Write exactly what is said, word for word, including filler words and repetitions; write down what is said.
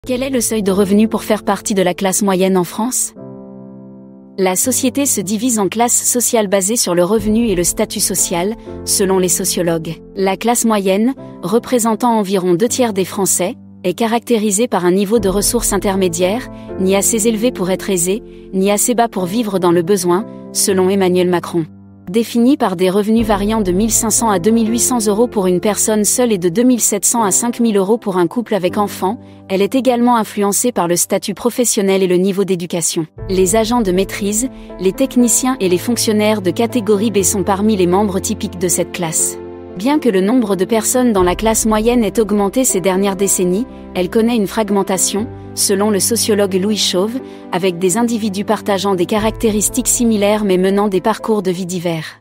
Quel est le seuil de revenu pour faire partie de la classe moyenne en France? La société se divise en classes sociales basées sur le revenu et le statut social, selon les sociologues. La classe moyenne, représentant environ deux tiers des Français, est caractérisée par un niveau de ressources intermédiaire, ni assez élevé pour être aisé, ni assez bas pour vivre dans le besoin, selon Emmanuel Macron. Définie par des revenus variant de mille cinq cents à deux mille huit cents euros pour une personne seule et de deux mille sept cents à cinq mille euros pour un couple avec enfants, elle est également influencée par le statut professionnel et le niveau d'éducation. Les agents de maîtrise, les techniciens et les fonctionnaires de catégorie B sont parmi les membres typiques de cette classe. Bien que le nombre de personnes dans la classe moyenne ait augmenté ces dernières décennies, elle connaît une fragmentation, selon le sociologue Louis Chauve, avec des individus partageant des caractéristiques similaires mais menant des parcours de vie divers.